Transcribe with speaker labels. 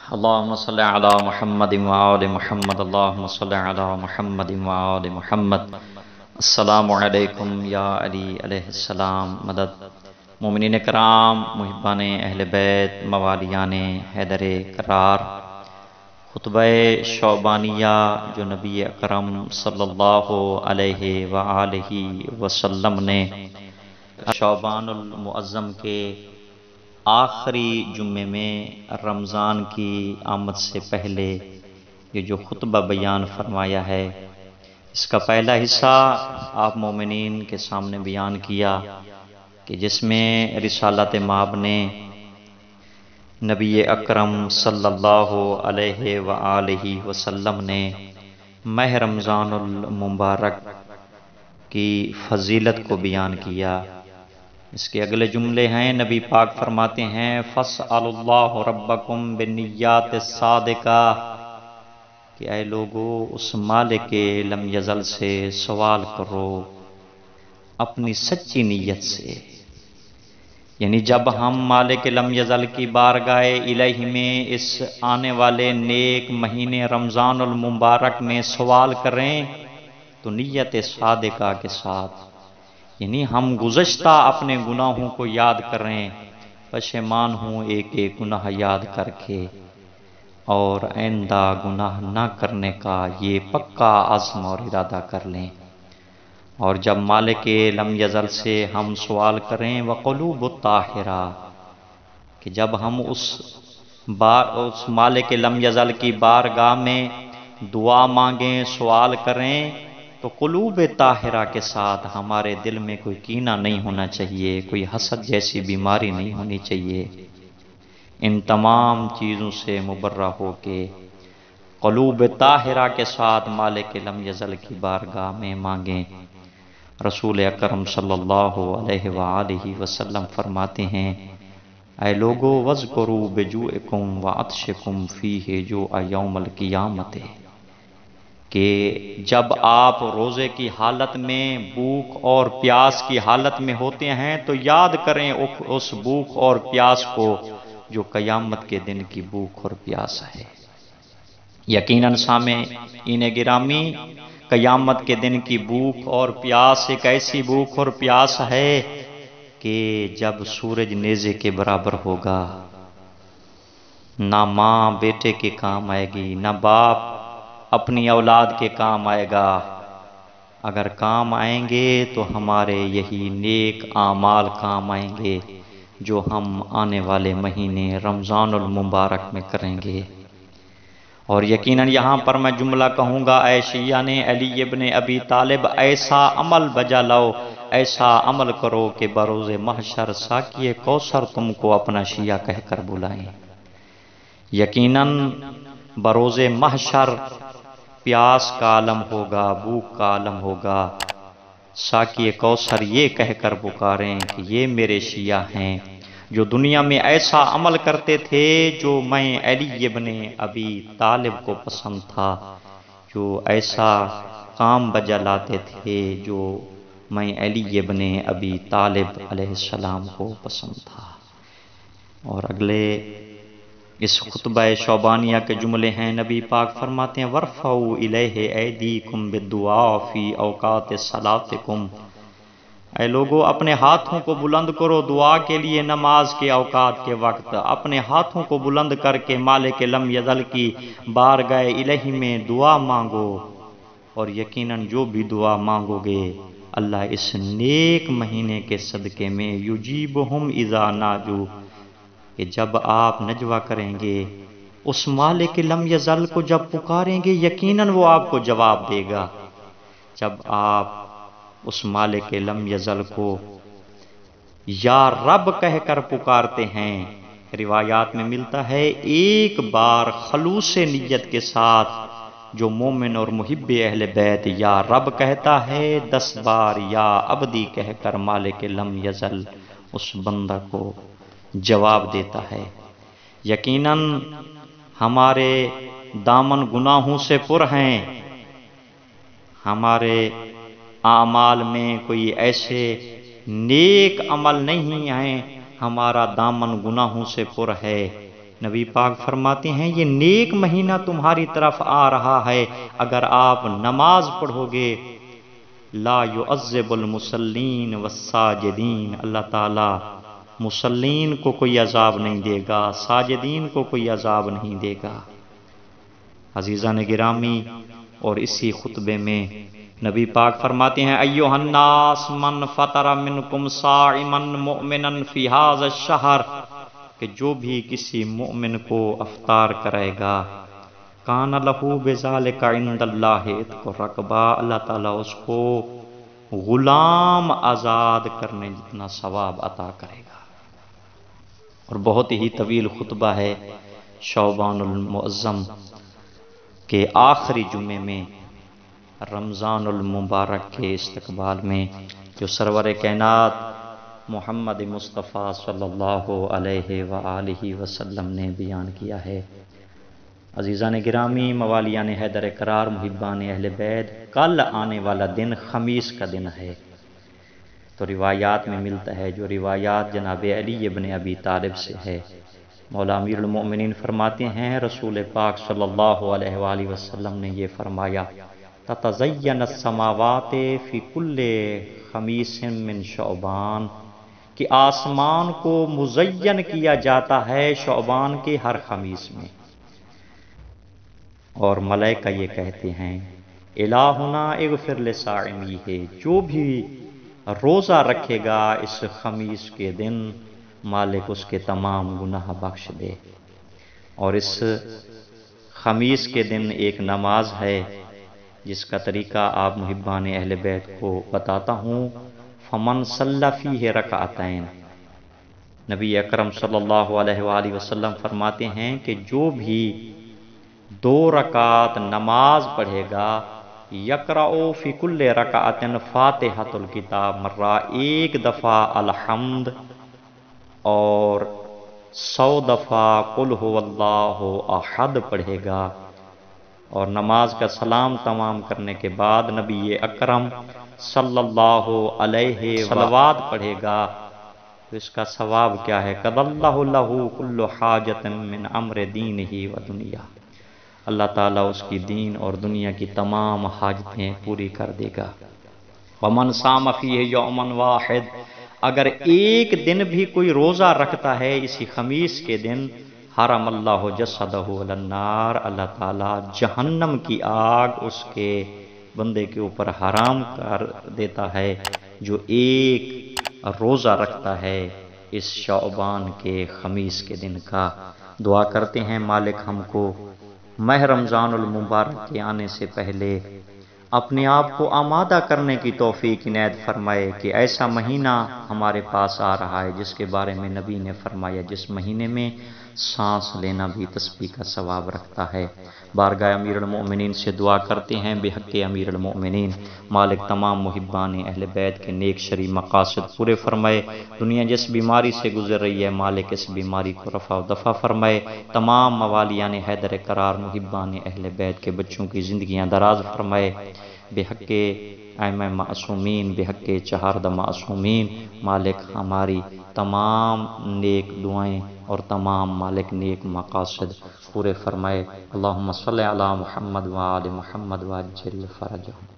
Speaker 1: اللهم صل على محمد وآل محمد اللهم صل على محمد وآل محمد السلام علیکم یا علی علیہ السلام مدد مومنین کرام، محبان اہل بیت، موالیان حیدر کرار، خطبہ شعبانیہ جو نبی اکرم صلی اللہ علیہ وآلہ وسلم نے شعبان المعظم کے آخری جمعے میں رمضان کی آمد سے پہلے یہ جو خطبہ بیان فرمایا ہے، اس کا پہلا حصہ آپ مومنین کے سامنے بیان کیا کہ جس میں رسالت مآب نے نبی اکرم صلی اللہ علیہ وآلہ وسلم نے ماہ رمضان المبارک کی فضیلت کو بیان کیا۔ اس کے اگلے جملے ہیں، نبی پاک فرماتے ہیں فَاسْأَلُوا اللَّهَ رَبَّكُمْ بِالنِّيَّاتِ الصَّادِقَةِ کہ اے لوگو اس مالک لم یزل سے سوال کرو اپنی سچی نیت سے۔ یعنی جب ہم مالک لم یزل کی بارگاہ الہی میں اس آنے والے نیک مہینے رمضان المبارک میں سوال کریں تو نیت صادقہ کے ساتھ، یعنی ہم گزشتہ اپنے گناہوں کو یاد کریں، پشیمان ہوں ایک ایک گناہ یاد کر کے، اور آئندہ گناہ نہ کرنے کا یہ پکا عزم اور ارادہ کر لیں۔ اور جب مالک لم یزل سے ہم سوال کریں وقلوب الطاہرہ کہ جب ہم اس مالک لم یزل کی بارگاہ میں دعا مانگیں، سوال کریں تو قلوب طاہرہ کے ساتھ، ہمارے دل میں کوئی کینہ نہیں ہونا چاہیے، کوئی حسد جیسی بیماری نہیں ہونی چاہیے۔ ان تمام چیزوں سے مبرہ ہو کے قلوب طاہرہ کے ساتھ مالک لم یزل کی بارگاہ میں مانگیں۔ رسول اکرم صلی اللہ علیہ وآلہ وسلم فرماتے ہیں اے لوگو وَاذْكُرُوا بِجُوعِكُمْ وَعَطْشِكُمْ فِيهِ جُوعَ يَوْمَ الْقِيَامَةِ کہ جب آپ روزے کی حالت میں بھوک اور پیاس کی حالت میں ہوتے ہیں تو یاد کریں اس بھوک اور پیاس کو جو قیامت کے دن کی بھوک اور پیاس ہے۔ یقیناً سامعین گرامی، قیامت کے دن کی بھوک اور پیاس ایک ایسی بھوک اور پیاس ہے کہ جب سورج نیزے کے برابر ہوگا، نہ ماں بیٹے کے کام آئے گی، نہ باپ اپنی اولاد کے کام آئے گا۔ اگر کام آئیں گے تو ہمارے یہی نیک اعمال کام آئیں گے جو ہم آنے والے مہینے رمضان المبارک میں کریں گے۔ اور یقیناً یہاں پر میں جملہ کہوں گا، اے شیعان علی ابن ابی طالب، ایسا عمل بجا لاؤ، ایسا عمل کرو کہ بروز محشر ساقی کوثر تم کو اپنا شیعہ کہہ کر بلائیں۔ یقیناً بروز محشر پیاس کا عالم ہوگا، بھوک کا عالم ہوگا، ساقی کوثر یہ کہہ کر پکاریں کہ یہ میرے شیعہ ہیں جو دنیا میں ایسا عمل کرتے تھے جو میں علی ابن ابی طالب کو پسند تھا، جو ایسا کام بجا لاتے تھے جو میں علی ابن ابی طالب علیہ السلام کو پسند تھا۔ اور اگلے اس خطبہ شعبانیہ کے جملے ہیں، نبی پاک فرماتے ہیں وَارْفَعُوا إِلَيْهِ أَيْدِيكُمْ بِالدُّعَاءِ فِي أَوْقَاتِ صَلَاتِكُمْ اے لوگو اپنے ہاتھوں کو بلند کرو دعا کے لیے نماز کے اوقات کے وقت، اپنے ہاتھوں کو بلند کر کے مالک لم یزل کی بارگاہ الہی میں دعا مانگو، اور یقیناً جو بھی دعا مانگو گے اللہ اس نیک مہینے کے صدقے میں یجیبہم اذا ناجو کہ جب آپ نجوہ کریں گے اس مالک لم یزل کو، جب پکاریں گے یقیناً وہ آپ کو جواب دے گا۔ جب آپ اس مالک لم یزل کو یا رب کہہ کر پکارتے ہیں، روایات میں ملتا ہے ایک بار خلوص نیت کے ساتھ جو مومن اور محب اہل بیت یا رب کہتا ہے، 10 بار یا عبدی کہہ کر مالک لم یزل اس بندہ کو جواب دیتا ہے۔ یقیناً ہمارے دامن گناہوں سے پر ہیں، ہمارے اعمال میں کوئی ایسے نیک عمل نہیں ہیں، ہمارا دامن گناہوں سے پر ہے، نبی پاک فرماتے ہیں یہ نیک مہینہ تمہاری طرف آ رہا ہے، اگر آپ نماز پڑھو گے لا يعذب المصلین والساجدین، اللہ تعالی مصلین کو کوئی عذاب نہیں دے گا، ساجدین کو کوئی عذاب نہیں دے گا۔ عزیزان گرامی، اور اسی خطبے میں نبی پاک فرماتے ہیں ایھا الناس من فطر منکم صائما مؤمنا فی ھذا الشہر، کہ جو بھی کسی مؤمن کو افطار کرے گا کان لہ بذالک عند اللہ عتق رقبہ، اللہ تعالیٰ اس کو غلام آزاد کرنے جتنا ثواب عطا کرے گا۔ اور بہت ہی طویل خطبہ ہے شعبان المعظم کے آخری جمعے میں رمضان المبارک کے استقبال میں، جو سرور کائنات محمد مصطفیٰ صلی اللہ علیہ وآلہ وسلم نے بیان کیا ہے۔ عزیزان گرامی، موالیان حیدر کرار، محبان اہل بیت، کل آنے والا دن خمیس کا دن ہے، تو روایات میں ملتا ہے، جو روایات جناب علی ابن ابی طالب سے ہے، مولا امیر المؤمنین فرماتے ہیں رسول پاک صلی اللہ علیہ وآلہ وسلم نے یہ فرمایا تتزین السماوات فی کل خمیس من شعبان، کہ آسمان کو مزین کیا جاتا ہے شعبان کے ہر خمیس میں، اور ملائکہ یہ کہتے ہیں الہنا اغفر لصائمیہ، جو بھی روزہ رکھے گا اس خمیس کے دن مالک اس کے تمام گناہ بخش دے۔ اور اس خمیس کے دن ایک نماز ہے جس کا طریقہ آپ محبان اہل بیت کو بتاتا ہوں، فمن صلی فیہ رکعتین، نبی اکرم صلی اللہ علیہ وآلہ وسلم فرماتے ہیں کہ جو بھی 2 رکعت نماز پڑھے گا یقرأ فی کل رکعت فاتحۃ الکتاب مرہ، ایک دفعہ الحمد اور 100 دفعہ قل ھو اللہ احد پڑھے گا، اور نماز کا سلام تمام کرنے کے بعد نبی اکرم صلی اللہ علیہ صلوات پڑھے گا، تو اس کا ثواب کیا ہے؟ قضى اللہ لہ کل حاجۃ من امر دینہ و دنیا، اللہ تعالیٰ اس کی دین اور دنیا کی تمام حاجتیں پوری کر دے گا۔ ومن صام فیہ یوما واحد، اگر ایک دن بھی کوئی روزہ رکھتا ہے اسی خمیس کے دن، حرم اللہ جسدہ علی النار، اللہ تعالیٰ جہنم کی آگ اس کے بندے کے اوپر حرام کر دیتا ہے جو ایک روزہ رکھتا ہے اس شعبان کے خمیس کے دن کا۔ دعا کرتے ہیں مالک ہم کو ماہ رمضان المبارک کے آنے سے پہلے اپنے آپ کو آمادہ کرنے کی توفیق عنایت فرمائے کہ ایسا مہینہ ہمارے پاس آ رہا ہے جس کے بارے میں نبی نے فرمایا جس مہینے میں سانس لینا بھی تسبیح کا ثواب رکھتا ہے۔ بارگاہ امیر المؤمنین سے دعا کرتے ہیں بحق امیر المؤمنین، مالک تمام محبان اہل بیت کے نیک شرعی مقاصد پورے فرمائے، دنیا جس بیماری سے گزر رہی ہے مالک اس بیماری کو رفع و دفع فرمائے، تمام موالیان حیدر کرار محبان اہل بیت کے بچوں کی زندگیاں دراز فرمائے، بحق ائمہ معصومین، بحق چہاردہ معصومین، مالک ہماری تمام نیک دعائیں اور تمام مالک نیک مقاصد پورے فرمائے۔ اللہم صلی علی محمد وآل محمد وعجل فرجہم۔